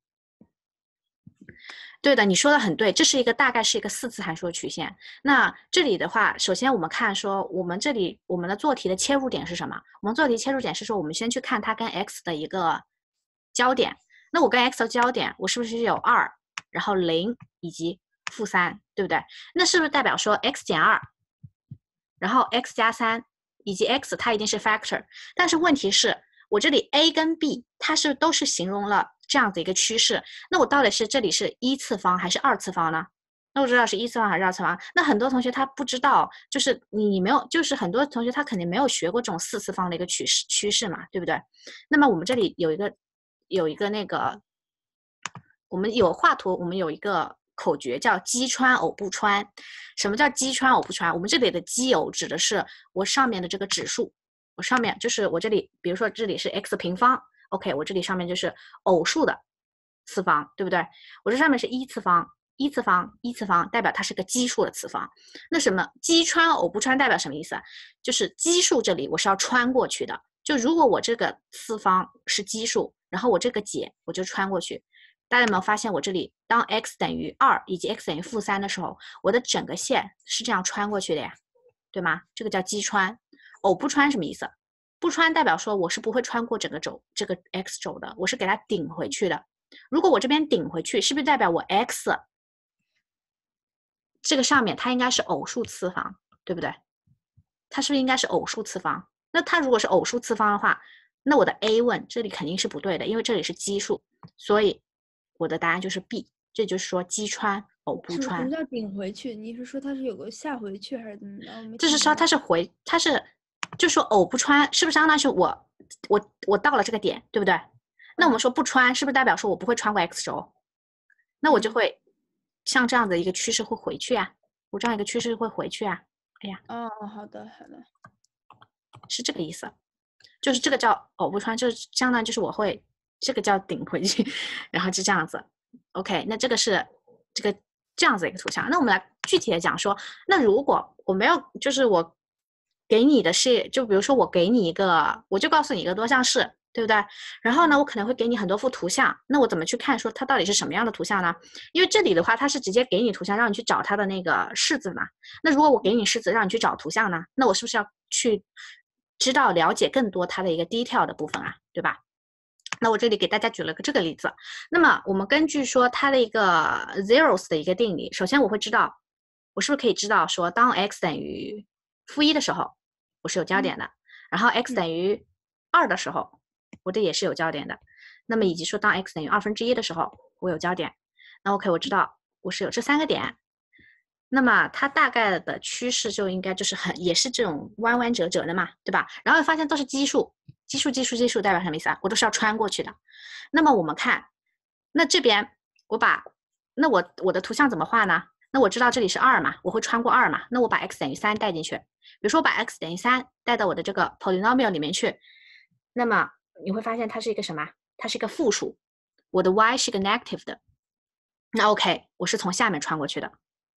对的，你说的很对，这是一个大概是一个4次函数的曲线。那这里的话，首先我们看说，我们这里我们的做题的切入点是什么？我们做题切入点是说，我们先去看它跟 x 的一个交点。那我跟 x 的交点，我是不是有2，然后0以及-3，对不对？那是不是代表说 x 减2，然后 x 加3以及 x 它一定是 factor？ 但是问题是我这里 a 跟 b 它是都是形容了这样子一个趋势，那我到底是这里是1次方还是2次方呢？那我知道是1次方还是2次方，那很多同学他不知道，就是你没有，就是很多同学他肯定没有学过这种4次方的一个趋势嘛，对不对？那么我们这里有一个那个，我们有画图，我们有一个口诀叫击穿偶不穿。什么叫击穿偶不穿？我们这里的奇偶指的是我上面的这个指数，我上面就是我这里，比如说这里是 x 平方 ，OK， 我这里上面就是偶数的次方，对不对？我这上面是1次方，1次方代表它是个奇数的次方。那什么击穿偶不穿代表什么意思啊？就是奇数这里我是要穿过去的，就如果我这个次方是奇数，然后我这个解我就穿过去。大家有没有发现我这里当 x 等于2以及 x 等于-3的时候，我的整个线是这样穿过去的呀，对吗？这个叫击穿。偶不穿什么意思？不穿代表说我是不会穿过整个轴，这个 x 轴的，我是给它顶回去的。如果我这边顶回去，是不是代表我 x 这个上面它应该是偶数次方，对不对？它是不是应该是偶数次方？ 那它如果是偶数次方的话，那我的 A1 这里肯定是不对的，因为这里是奇数，所以我的答案就是 B。这就是说击穿偶不穿。 什么叫顶回去？你是说它是有个下回去还是怎么着？我没就是说听明白。 它是就说偶不穿，是不是相当于我到了这个点，对不对？那我们说不穿，是不是代表说我不会穿过 x 轴？那我就会像这样的一个趋势会回去啊，我这样一个趋势会回去啊。哎呀， 哦，好的好的， 是这个意思，就是这个叫偶不穿，就是相当于就是我会这个叫顶回去，然后就这样子。OK，那这个是这样子一个图像。那我们来具体的讲说，那如果我没有，就是我给你的是，就比如说我给你一个，我就告诉你一个多项式，对不对？然后呢，我可能会给你很多幅图像，那我怎么去看说它到底是什么样的图像呢？因为这里的话，它是直接给你图像，让你去找它的那个式子嘛。那如果我给你式子，让你去找图像呢，那我是不是要去知道了解更多它的一个 detail 的部分啊，对吧？那我这里给大家举了个这个例子。那么我们根据说它的一个 zeros 的一个定理，首先我会知道，我是不是可以知道说，当 x 等于-1的时候，我是有焦点的；然后 x 等于2的时候，我这也是有焦点的。那么以及说当 x 等于1/2的时候，我有焦点。那 OK， 我知道我是有这3个点。那么它大概的趋势就应该就是也是这种弯弯折折的嘛，对吧？然后发现都是奇数，奇数代表什么意思啊？我都是要穿过去的。那么我们看，那这边那我的图像怎么画呢？那我知道这里是2嘛，我会穿过2嘛，那我把 x 等于3带进去。比如说我把 x 等于3带到我的这个 polynomial 里面去，那么你会发现它是一个什么？它是一个负数，我的 y 是一个 negative 的。那 OK， 我是从下面穿过去的，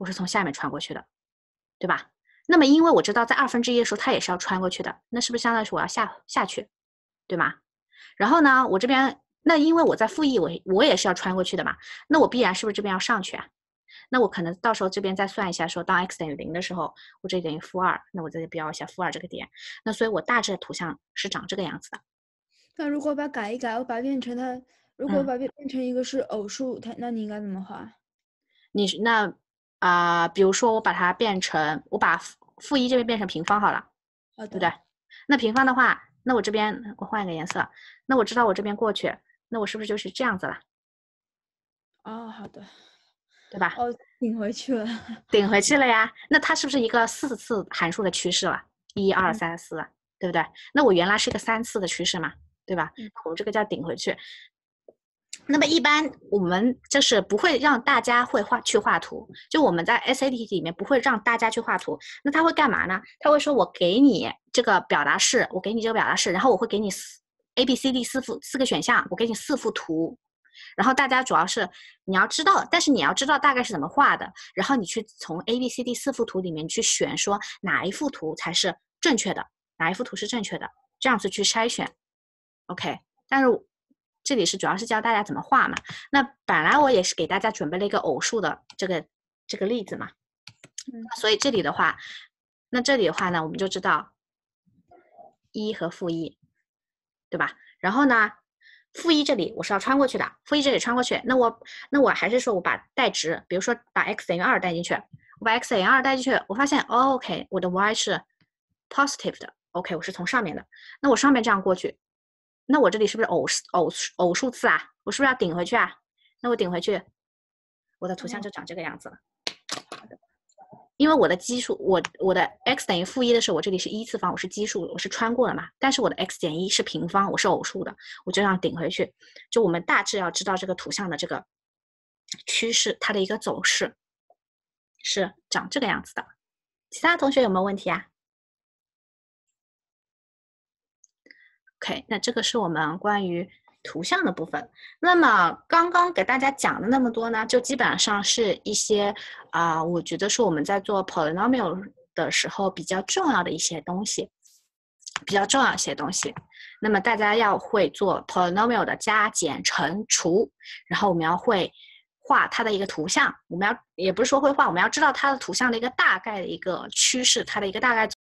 对吧？那么因为我知道在1/2的时候它也是要穿过去的，那是不是相当于是我要下去，对吗？然后呢，我这边那因为我在负1，我也是要穿过去的嘛，那我必然是不是这边要上去啊？那我可能到时候这边再算一下，说当 x 等于0的时候，我这里等于-2，那我再标一下-2这个点。那所以我大致的图像是长这个样子的。 那如果把改一改，我把它变成它，如果把变成一个是偶数，那你应该怎么画？ 比如说我把它变成，我把-1这边变成平方好了， 好的， 对不对？那平方的话，那我这边我换一个颜色，那我知道我这边过去，那我是不是就是这样子了？ 哦，好的， 对吧？ 哦，顶回去了， 顶回去了呀，那它是不是一个4次函数的趋势了？1、2、3、4，对不对？那我原来是一个3次的趋势嘛，对吧？我们这个叫顶回去。那么一般我们就是不会让大家去画图，就我们在 SAT 里面不会让大家去画图。那他会干嘛呢？他会说我给你这个表达式，然后我会给你ABCD 四个选项，我给你4幅图。然后大家主要是你要知道，但是你要知道大概是怎么画的，然后你去从 ABCD 4幅图里面去选，说哪一幅图才是正确的，哪一幅图是正确的，这样子去筛选。OK， 但是这里是主要是教大家怎么画嘛。那本来我也是给大家准备了一个偶数的这个例子嘛。所以这里的话，那这里的话呢，我们就知道1和-1，对吧？然后呢，-1这里我是要穿过去的，-1这里穿过去，那我还是说我把代值，比如说把 x 等于2带进去，我把 x 等于2带进去，我发现OK， 我的 y 是 positive 的 ，OK， 我是从上面的，那我上面这样过去，那我这里是不是偶数次啊？我是不是要顶回去啊？那我顶回去，我的图像就长这个样子了。因为我的基数，我的 x 等于-1的时候，我这里是1次方，我是奇数，我是穿过了嘛。但是我的 x 减1是平方，我是偶数的，我就这样顶回去。就我们大致要知道这个图像的这个趋势，它的一个走势是长这个样子的。其他同学有没有问题啊？OK， 那这个是我们关于图像的部分。那么刚刚给大家讲的那么多呢，就基本上是一些我觉得是我们在做 polynomial 的时候比较重要的一些东西，那么大家要会做 polynomial 的加减乘除，然后我们要会画它的一个图像，也不是说会画，我们要知道它的图像的一个大概的一个趋势，它的一个大概